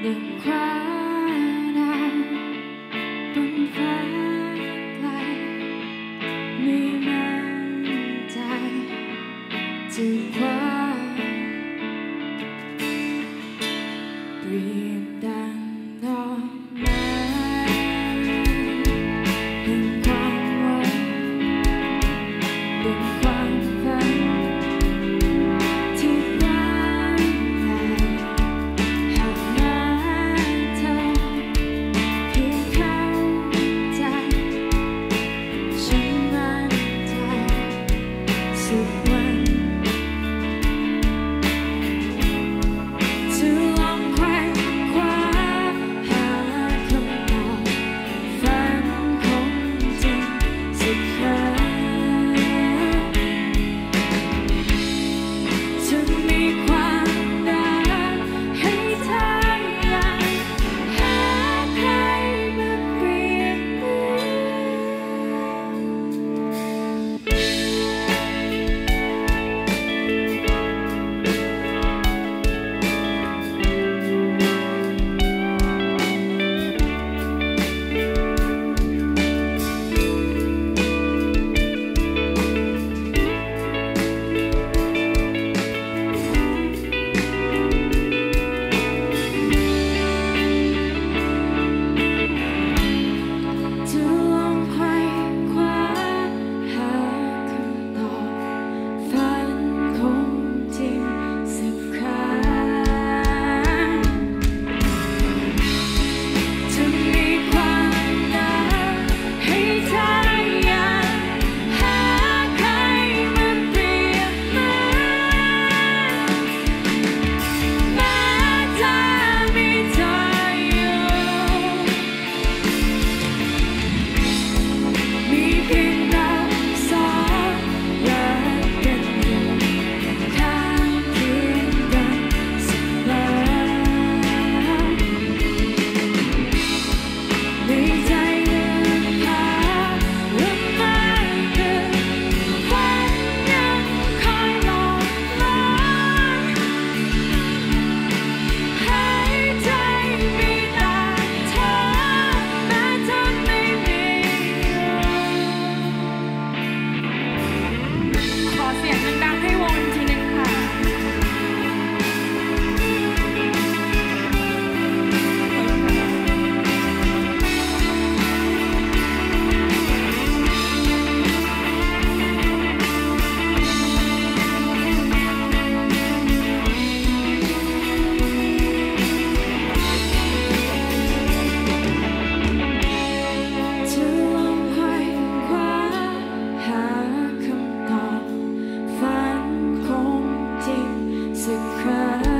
ดังคว้าดาวบนฟ้าไกลไม่มั่นใจจะคว้าเปรียบดังดอกไม้แห่งความหวังดังความฝันที่ร้ายแรงหากแม้เธอเพียงเข้าใจฉันมั่นใจสุดวันจะลองแขวนคว้าหาคำตอบฝันคงจริงสักครั้งจะมีความรักให้เธออย่างหาใครมาเปรียบเหมืจะลองไขว่คว้าหาคำตอบฝันคงจริงสักครั้งจะมีความรักให้เธออย่างหาใครมาเปรียบเหมือนแม้จะมีเธออยู่มีเพียงเราสองรักกันอยู่ข้างเคียงกันเสมอในใจเดินหาและไม่เกินฝันยังคอยหลอกหลอนให้ใจมีแต่เธอแม้เธอไม่มีขอเสียงดังๆให้วงอีกทีหนึ่งค่ะจะลองไขว่คว้าหาคำตอบฝันคงจริงสักครั้ง